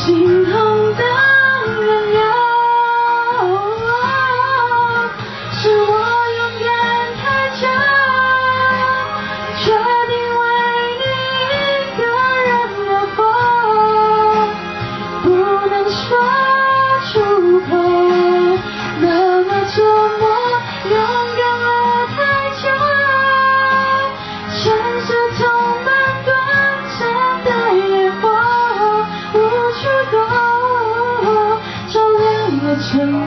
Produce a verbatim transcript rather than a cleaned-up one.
心痛的缘由，是我勇敢太久，决定为你一个人而活，不能说出口，那么琢磨，勇敢了太久，城市充满短暂的烟火，无处躲，照亮了沉默。